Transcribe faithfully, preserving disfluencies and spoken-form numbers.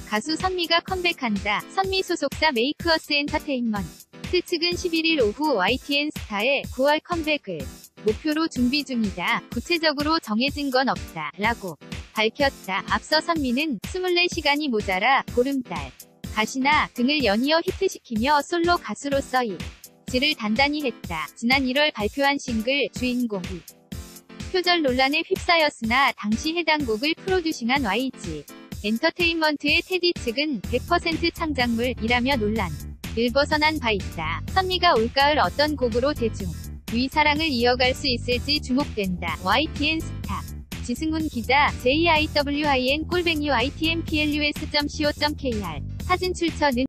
가수 선미가 컴백한다. 선미 소속사 메이크어스 엔터테인먼트 측은 십일일 오후 와이티엔 스타의 구월 컴백을 목표로 준비 중이다. 구체적으로 정해진 건 없다. 라고 밝혔다. 앞서 선미는 스물네 시간이 모자라 보름달, 가시나 등을 연이어 히트시키며 솔로 가수로서의 질을 단단히 했다. 지난 일월 발표한 싱글 주인공이 표절 논란에 휩싸였으나 당시 해당 곡을 프로듀싱한 와이지 엔터테인먼트의 테디 측은 백 퍼센트 창작물이라며 논란을 벗어난 바 있다. 선미가 올가을 어떤 곡으로 대중 위 사랑을 이어갈 수 있을지 주목된다. 와이티엔 스타 지승훈 기자 제이아이더블유아이엔 골뱅이 와이티엔플러스 닷 씨오 닷 케이알 사진 출처는